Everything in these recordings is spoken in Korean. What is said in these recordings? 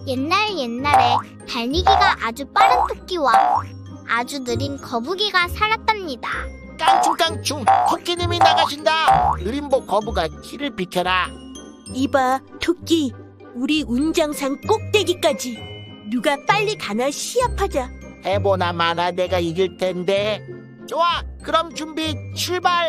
옛날에 달리기가 아주 빠른 토끼와 아주 느린 거북이가 살았답니다. 깡충깡충 토끼님이 나가신다. 느림보 거북아 길을 비켜라. 이봐 토끼, 우리 운장산 꼭대기까지 누가 빨리 가나 시합하자. 해보나 마나 내가 이길 텐데. 좋아, 그럼 준비 출발.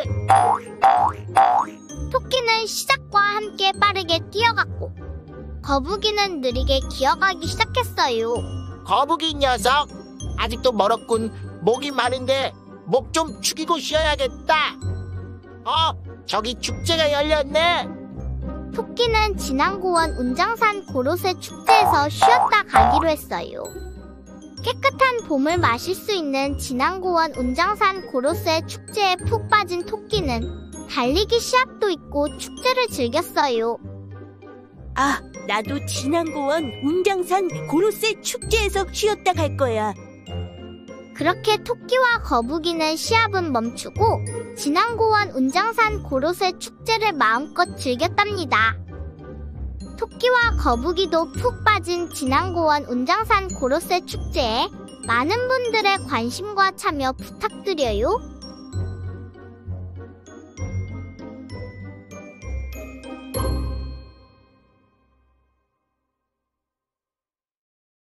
토끼는 시작과 함께 빠르게 뛰어갔고 거북이는 느리게 기어가기 시작했어요. 거북이 녀석 아직도 멀었군. 목이 마른데 목 좀 축이고 쉬어야겠다. 저기 축제가 열렸네. 토끼는 진앙고원 운장산 고로쇠 축제에서 쉬었다 가기로 했어요. 깨끗한 봄을 마실 수 있는 진앙고원 운장산 고로쇠 축제에 푹 빠진 토끼는 달리기 시합도 있고 축제를 즐겼어요. 아, 나도 진앙고원 운장산 고로쇠 축제에서 쉬었다 갈 거야. 그렇게 토끼와 거북이는 시합은 멈추고 진앙고원 운장산 고로쇠 축제를 마음껏 즐겼답니다. 토끼와 거북이도 푹 빠진 진앙고원 운장산 고로쇠 축제에 많은 분들의 관심과 참여 부탁드려요.